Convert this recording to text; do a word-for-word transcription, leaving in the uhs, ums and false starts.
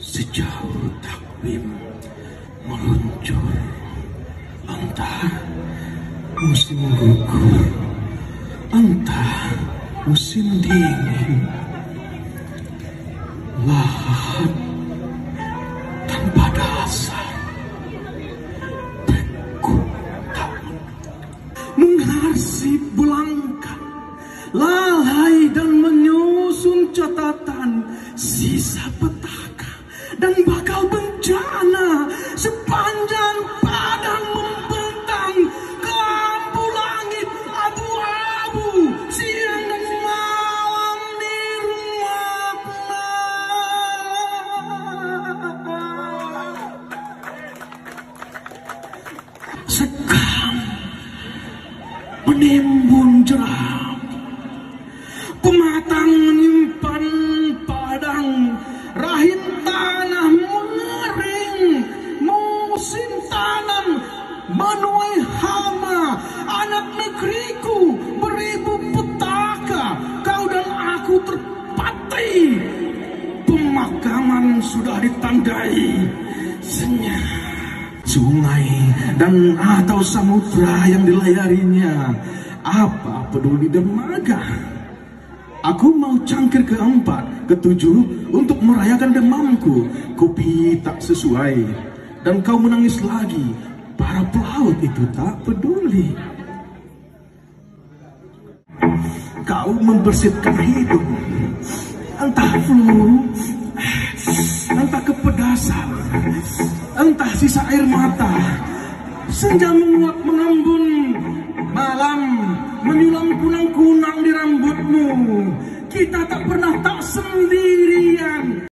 Sejauh takvim meluncur, entah musim gugur, entah musim dingin, lahat tanpa dasar, tekuk takut, mengarsip belangkang, lalai dan menyusun catatan, sisa petaka dan bakal bencana sepanjang padang membentang ke lampu langit abu-abu siang dan malam di rumahnya. Sekam menimbun jeram, pematang menyimpan padang, rahim tanah mengering, musim tanam menuai hama, anak negeriku beribu petaka, kau dan aku terpati, pemakaman sudah ditandai senyap. Sungai dan atau samudra yang dilayarinya, apa peduli dermaga? Aku mau cangkir keempat, ketujuh untuk merayakan demamku. Kopi tak sesuai dan kau menangis lagi. Para pelaut itu tak peduli. Kau membersihkan hidup, entah flu, entah kepedasan, entah sisa air mata. Senja menguap mengembun, malam menyulam kunang-kunang di rambutmu. Kita tak pernah tak sendiri.